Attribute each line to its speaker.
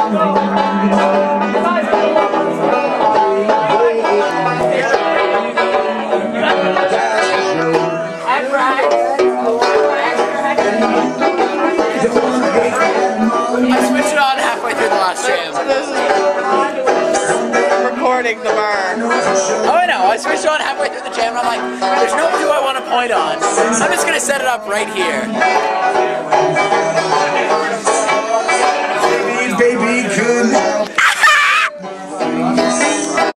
Speaker 1: switched it on halfway through the last jam.
Speaker 2: Recording the bar.
Speaker 1: Oh, I know. I switched on halfway through the jam and I'm like, there's no who I want to point on. I'm just going to set it up right here.